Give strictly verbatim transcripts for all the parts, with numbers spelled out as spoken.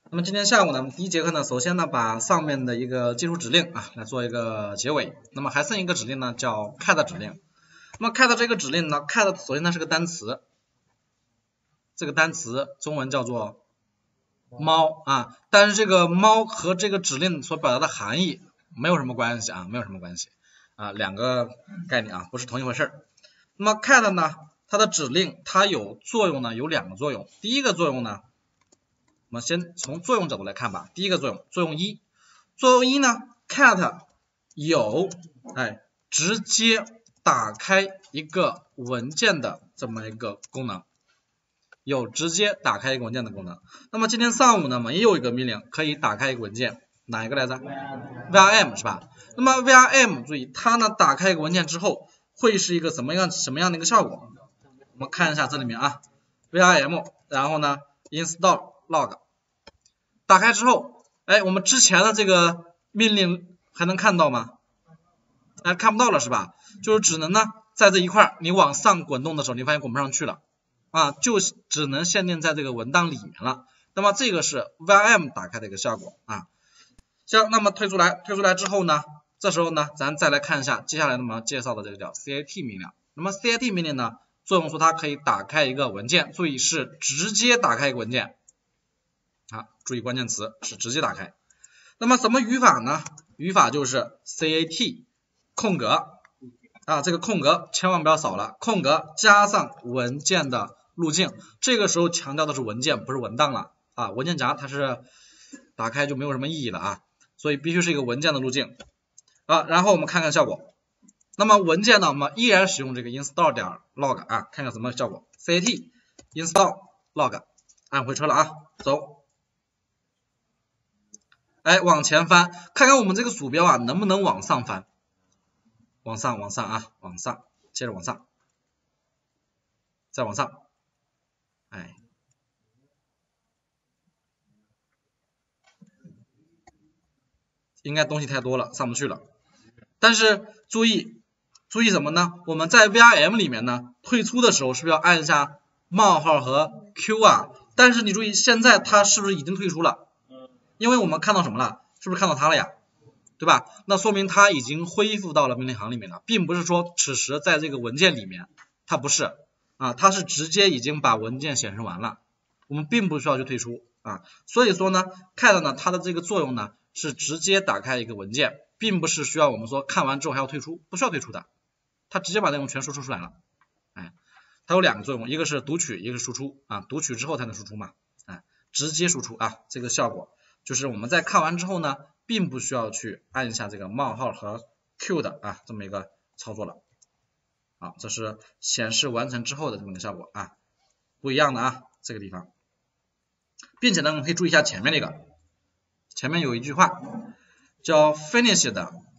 那么今天下午呢，我们第一节课呢，首先呢把上面的一个基础指令啊来做一个结尾。那么还剩一个指令呢，叫 cat 指令。那么 cat 这个指令呢 ，cat 首先它是个单词，这个单词中文叫做猫啊，但是这个猫和这个指令所表达的含义没有什么关系啊，没有什么关系啊，两个概念啊，不是同一回事。那么 cat 呢，它的指令它有作用呢，有两个作用。第一个作用呢，我们先从作用角度来看吧。第一个作用，作用一，作用一呢 ，cat 有哎直接打开一个文件的这么一个功能，有直接打开一个文件的功能。那么今天上午呢，我们也有一个命令可以打开一个文件，哪一个来着 ？varm 是吧？那么 varm 注意，它呢打开一个文件之后，会是一个什么样什么样的一个效果？我们看一下这里面啊 ，varm， 然后呢 install log。打开之后，哎，我们之前的这个命令还能看到吗？哎，看不到了是吧？就是只能呢，在这一块你往上滚动的时候，你发现滚不上去了啊，就只能限定在这个文档里面了。那么这个是 varm 打开的一个效果啊。行，那么退出来，退出来之后呢，这时候呢，咱再来看一下接下来我们要介绍的这个叫 cat 命令。那么 cat 命令呢，作用说它可以打开一个文件，注意是直接打开一个文件。啊，注意关键词是直接打开。那么什么语法呢？语法就是 cat 空格啊，这个空格千万不要少了，空格加上文件的路径。这个时候强调的是文件，不是文档了啊。文件夹它是打开就没有什么意义了啊，所以必须是一个文件的路径啊。然后我们看看效果。那么文件呢，我们依然使用这个 install 点 log 啊，看看什么效果。cat install log 按回车了啊，走。哎，往前翻，看看我们这个鼠标啊能不能往上翻，往上，往上啊，往上，接着往上，再往上，哎，应该东西太多了，上不去了。但是注意，注意什么呢？我们在 varm 里面呢，退出的时候是不是要按一下冒号和 Q 啊？但是你注意，现在它是不是已经退出了？因为我们看到什么了？是不是看到它了呀？对吧？那说明它已经恢复到了命令行里面了，并不是说此时在这个文件里面，它不是啊，它是直接已经把文件显示完了，我们并不需要去退出啊。所以说呢 ，cat 呢它的这个作用呢是直接打开一个文件，并不是需要我们说看完之后还要退出，不需要退出的，它直接把内容全输出出来了。哎，它有两个作用，一个是读取，一个是输出啊，读取之后才能输出嘛，哎，直接输出啊，这个效果。就是我们在看完之后呢，并不需要去按一下这个冒号和 Q 的啊这么一个操作了，啊，这是显示完成之后的这么一个效果啊，不一样的啊这个地方，并且呢我们可以注意一下前面这个，前面有一句话叫 finished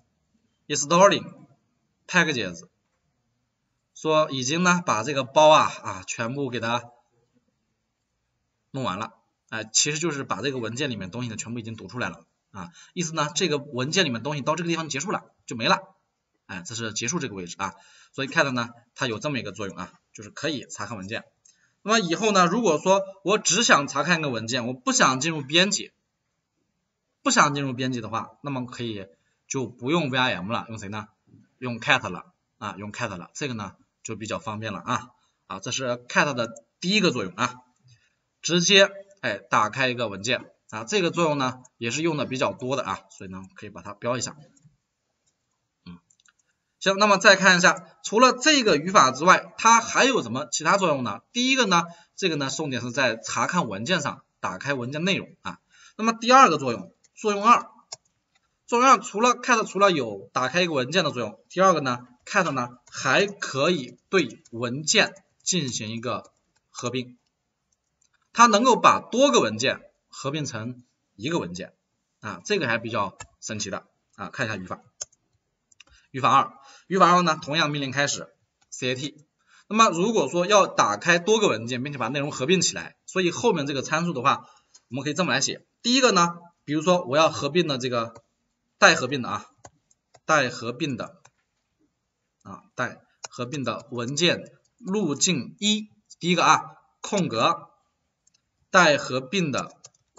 installing packages， 说已经呢把这个包啊啊全部给它弄完了。哎，其实就是把这个文件里面东西呢全部已经读出来了啊，意思呢这个文件里面东西到这个地方结束了就没了，哎，这是结束这个位置啊，所以 cat 呢它有这么一个作用啊，就是可以查看文件。那么以后呢，如果说我只想查看一个文件，我不想进入编辑，不想进入编辑的话，那么可以就不用 varm 了，用谁呢？用 cat 了啊，用 cat 了，这个呢就比较方便了啊啊，这是 cat 的第一个作用啊，直接哎，打开一个文件啊，这个作用呢也是用的比较多的啊，所以呢可以把它标一下。嗯，行，那么再看一下，除了这个语法之外，它还有什么其他作用呢？第一个呢，这个呢重点是在查看文件上，打开文件内容啊。那么第二个作用，作用二，作用二除了 cat 除了有打开一个文件的作用，第二个呢 cat 呢还可以对文件进行一个合并。它能够把多个文件合并成一个文件啊，这个还比较神奇的啊，看一下语法。语法二，语法二呢，同样命令开始 cat。那么如果说要打开多个文件，并且把内容合并起来，所以后面这个参数的话，我们可以这么来写。第一个呢，比如说我要合并的这个待合并的啊，待合并的啊，待合并的文件路径一，第一个啊，空格。待合并的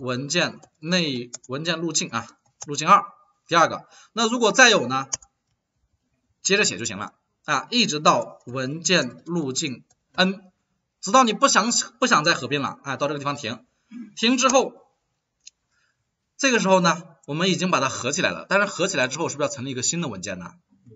文件内文件路径啊，路径二，第二个。那如果再有呢，接着写就行了啊，一直到文件路径 n， 直到你不想不想再合并了啊，到这个地方停，停之后，这个时候呢，我们已经把它合起来了，但是合起来之后是不是要成立一个新的文件呢？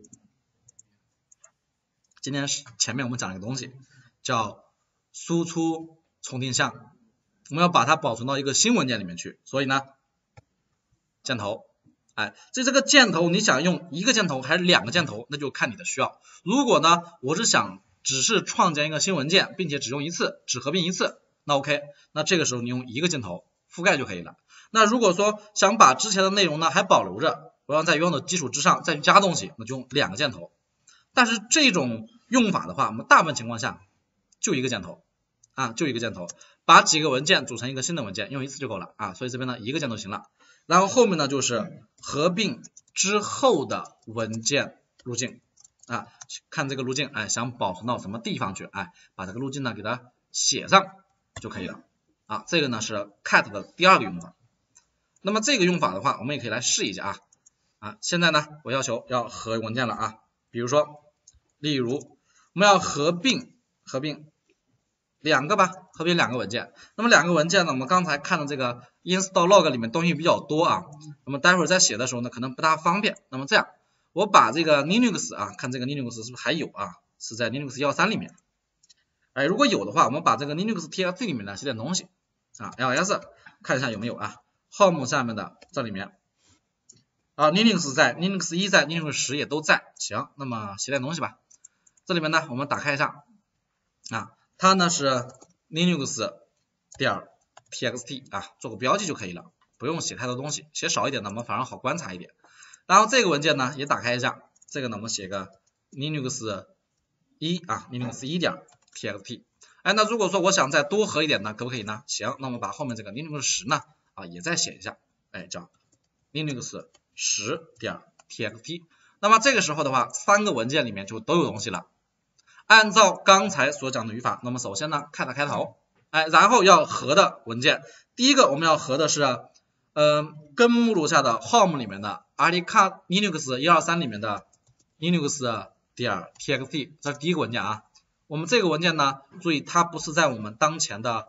今天前面我们讲了一个东西叫输出重定向，我们要把它保存到一个新文件里面去，所以呢，箭头，哎，这这个箭头你想用一个箭头还是两个箭头，那就看你的需要。如果呢，我是想只是创建一个新文件，并且只用一次，只合并一次，那 OK， 那这个时候你用一个箭头覆盖就可以了。那如果说想把之前的内容呢还保留着，我要在原有的基础之上再去加东西，那就用两个箭头。但是这种用法的话，我们大部分情况下就一个箭头啊，就一个箭头，把几个文件组成一个新的文件，用一次就够了啊。所以这边呢一个箭头行了。然后后面呢就是合并之后的文件路径啊，看这个路径，哎，想保存到什么地方去，哎，把这个路径呢给它写上就可以了啊。这个呢是 cat 的第二个用法。那么这个用法的话，我们也可以来试一下啊啊。现在呢我要求要合文件了啊，比如说。例如我们要合并合并两个吧，合并两个文件。那么两个文件呢，我们刚才看的这个 install log 里面东西比较多啊，那么待会儿在写的时候呢可能不大方便。那么这样，我把这个 Linux 啊，看这个 Linux 是不是还有啊，是在 Linux 一点三 里面。哎，如果有的话，我们把这个 Linux T X T 里面呢写点东西啊 ，ls 看一下有没有啊 ，home 下面的这里面。啊 ，Linux 在 ，Linux 一在 ，Linux 十也都在，行，那么写点东西吧。这里面呢，我们打开一下啊，它呢是 Linux 点 txt 啊，做个标记就可以了，不用写太多东西，写少一点呢，我们反而好观察一点。然后这个文件呢也打开一下，这个呢我们写个 Linux 一啊 ，Linux 一点 txt。哎，那如果说我想再多合一点呢，可不可以呢？行，那我们把后面这个 Linux 十呢啊也再写一下，哎，叫 Linux 十点 txt。那么这个时候的话，三个文件里面就都有东西了。按照刚才所讲的语法，那么首先呢 cat 开头，哎，然后要合的文件，第一个我们要合的是，嗯、呃，根目录下的 home 里面的 article Linux 一二三里面的 Linux 点 txt， 这是第一个文件啊。我们这个文件呢，注意它不是在我们当前的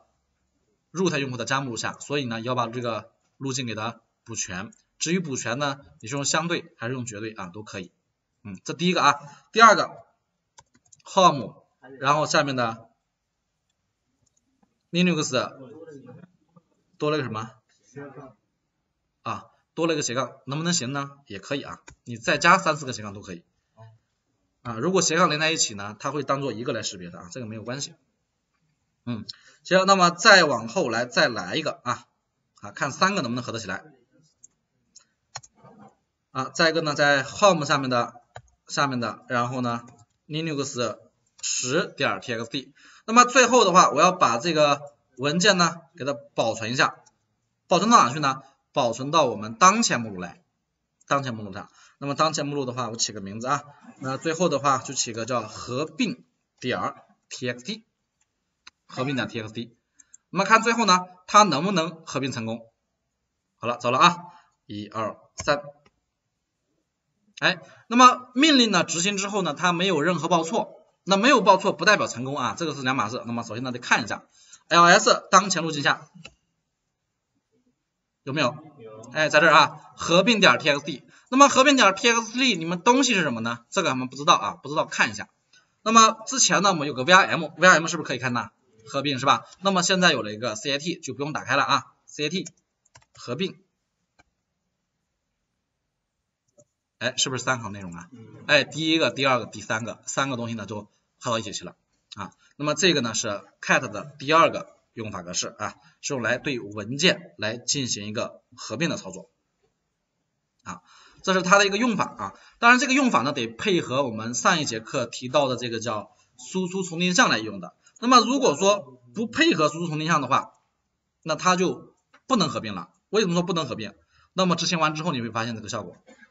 root 用户的加目录下，所以呢要把这个路径给它补全。至于补全呢，你是用相对还是用绝对啊，都可以。嗯，这第一个啊，第二个 home， 然后下面的 Linux 多了个什么啊？多了一个斜杠，能不能行呢？也可以啊，你再加三四个斜杠都可以啊。如果斜杠连在一起呢，它会当做一个来识别的啊，这个没有关系。嗯，行，那么再往后来再来一个啊啊，看三个能不能合得起来。啊，再一个呢，在 home 下面的下面的，然后呢 Linux 十点 txt。那么最后的话，我要把这个文件呢给它保存一下，保存到哪去呢？保存到我们当前目录来，当前目录上。那么当前目录的话，我起个名字啊，那最后的话就起个叫合并点 txt， 合并点 txt。那么看最后呢，它能不能合并成功？好了，走了啊，一二三。哎，那么命令呢执行之后呢，它没有任何报错，那没有报错不代表成功啊，这个是两码事。那么首先呢得看一下 ls 当前路径下有没有？哎，在这儿啊，合并点 txt。那么合并点 txt 你们东西是什么呢？这个我们不知道啊，不知道看一下。那么之前呢我们有个 virm，virm 是不是可以看呢？合并是吧？那么现在有了一个 cat 就不用打开了啊 ，cat 合并。哎，是不是三行内容啊？哎，第一个、第二个、第三个，三个东西呢就合到一起去了啊。那么这个呢是 cat 的第二个用法格式啊，是用来对文件来进行一个合并的操作啊，这是它的一个用法啊。当然这个用法呢得配合我们上一节课提到的这个叫输出重定向来用的。那么如果说不配合输出重定向的话，那它就不能合并了。为什么说不能合并？那么执行完之后你会发现这个效果。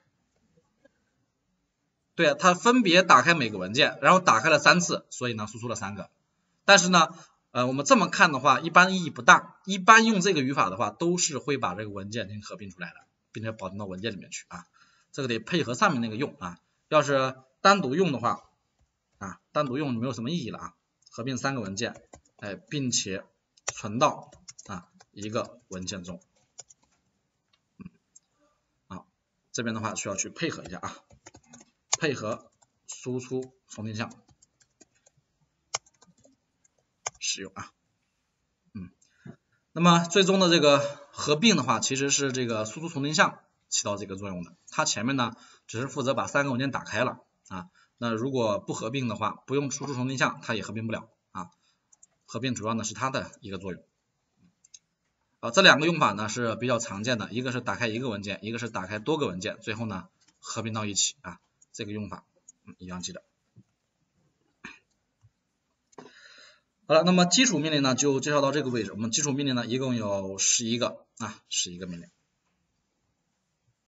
对啊，它分别打开每个文件，然后打开了三次，所以呢输出了三个。但是呢， 呃，我们这么看的话，一般意义不大。一般用这个语法的话，都是会把这个文件进行合并出来的，并且保存到文件里面去啊。这个得配合上面那个用啊。要是单独用的话啊，单独用没有什么意义了啊。合并三个文件，哎，并且存到啊一个文件中。嗯，好，这边的话需要去配合一下啊，配合输出重定向使用啊。嗯，那么最终的这个合并的话，其实是这个输出重定向起到这个作用的。它前面呢只是负责把三个文件打开了啊。那如果不合并的话，不用输出重定向，它也合并不了啊。合并主要呢是它的一个作用。啊，这两个用法呢是比较常见的，一个是打开一个文件，一个是打开多个文件，最后呢合并到一起啊。这个用法嗯一样记得。好了，那么基础命令呢就介绍到这个位置。我们基础命令呢一共有十一个啊，十一个命令。